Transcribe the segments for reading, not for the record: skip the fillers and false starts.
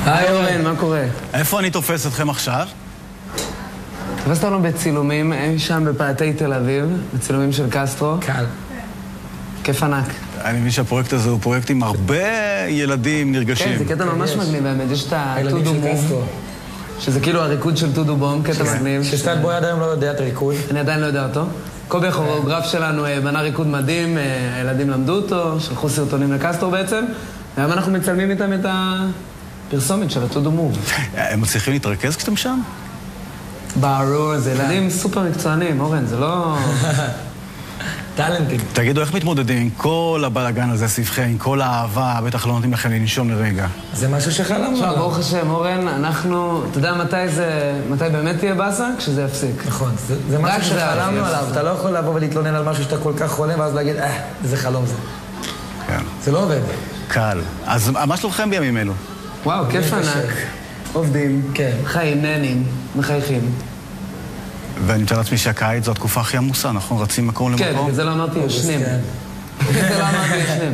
היי אורן, מה קורה? איפה אני תופס אתכם עכשיו? תפסת לנו בצילומים, שם בפאתי תל אביב, בצילומים של קסטרו. קל. כיף ענק. אני מבין שהפרויקט הזה הוא פרויקט עם הרבה ילדים נרגשים. כן, זה קטע ממש מגניב באמת, יש את הטודו מוב, שזה כאילו הריקוד של טודו בום, קטע מגניב. שסטייל בוי עד היום לא יודע את הריקוד. אני עדיין לא יודע אותו. קובי הכוריאוגרף שלנו בנה ריקוד מדהים, הילדים למדו אותו, שלחו סרטונים לקסטרו בעצם, והיום אנחנו מצלמים איתם את הפרסומת של הטודו מוב. הם מצליחים להתרכז כשאתם שם? ברור, זה ילדים סופר מקצוענים, אורן, זה לא... טלנטים. תגידו, איך מתמודדים עם כל הבלגן הזה סביבכם, עם כל האהבה, בטח לא נותנים לכם לנשום לרגע? זה משהו שחלמנו. עכשיו, ברוך השם, אורן, אנחנו... אתה יודע מתי באמת תהיה באסה? כשזה יפסיק. נכון, זה משהו שחלמנו עליו. אתה לא יכול לבוא ולהתלונן על משהו שאתה כל כך חולם, ואז להגיד, זה חלום זה. כן. זה לא עובד. קל. אז מה שלומכם בימים אלו? וואו, כיף ענק. עובדים, כן. חיים, נהנים, מחייכים. ואני מתאר לעצמי שהקיץ זו התקופה הכי עמוסה, נכון? רצים מקום למקום? כן, בגלל זה לא אמרתי ישנים. בגלל זה לא אמרתי ישנים.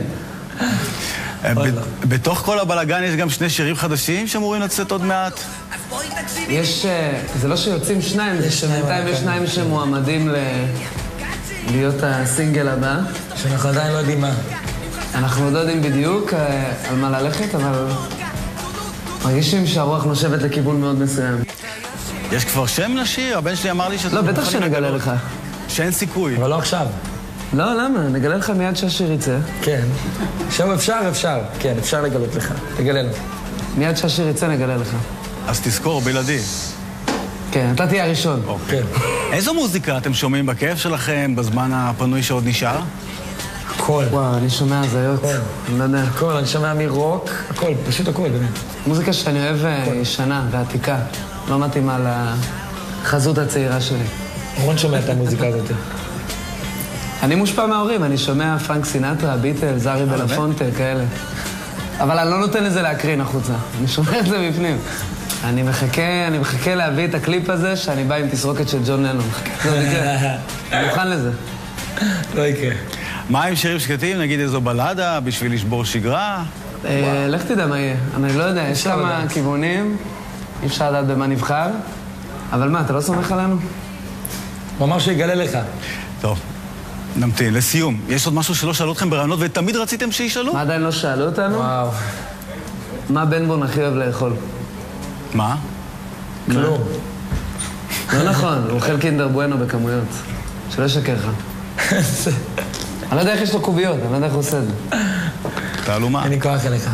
בתוך כל הבלגן יש גם שני שירים חדשים שאמורים לצאת עוד מעט? יש... זה לא שיוצאים שניים, זה שבינתיים יש שניים שמועמדים להיות הסינגל הבא. שאנחנו עדיין לא יודעים מה. אנחנו לא יודעים בדיוק על מה ללכת, אבל מרגישים שהרוח נושבת לכיוון מאוד מסוים. יש כבר שם לשיר? הבן שלי אמר לי שזה... לא, בטח שנגלה לך. שאין סיכוי. אבל לא עכשיו. לא, למה? נגלה לך מיד שהשיר יצא. כן. עכשיו אפשר. כן, אפשר לגלות לך. תגלה לו. מיד שהשיר יצא נגלה לך. אז תזכור, בלעדי. כן, אתה תהיה הראשון. כן. איזו מוזיקה אתם שומעים בכיף שלכם בזמן הפנוי שעוד נשאר? הכל. וואו, אני שומע הזיות. אני לא יודע. הכל, אני שומע מרוק. הכל, פשוט הכל, באמת. מוזיקה שאני אוהב ישנה ועתיקה. לא מתאימה לחזות הצעירה שלי. רון שומע את המוזיקה הזאת. אני מושפע מההורים, אני שומע פרנק סינטרה, ביטל, זארי בלפונטה, כאלה. אבל אני לא נותן לזה להקרין החוצה. אני שומע את זה בפנים. אני מחכה להביא את הקליפ הזה שאני בא עם תסרוקת של ג'ון לנון. אני מוכן לזה. לא יקרה. מה עם שירים שקטים? נגיד איזו בלדה בשביל לשבור שגרה? לך תדע מה יהיה. אני לא יודע, יש כמה כיוונים. אי אפשר לדעת במה נבחר. אבל מה, אתה לא סומך עלינו? הוא אמר שיגלה לך. טוב, נמתין. לסיום, יש עוד משהו שלא שאלו אתכם ברעיונות ותמיד רציתם שישאלו? מה עדיין לא שאלו אותנו? וואו. מה בן בון הכי אוהב לאכול? מה? כלום. לא נכון, הוא אוכל קינדר בואנו בכמויות. שלא ישקר לך. אני לא יודע איך יש לו קוביות, אני לא יודע איך הוא עושה את זה. תעלומה. אין לי כוח אליך.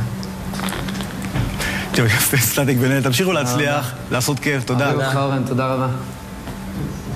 טוב, סטטיק בנט, תמשיכו להצליח, לעשות כיף, תודה. אוהב אותך אורן, תודה רבה.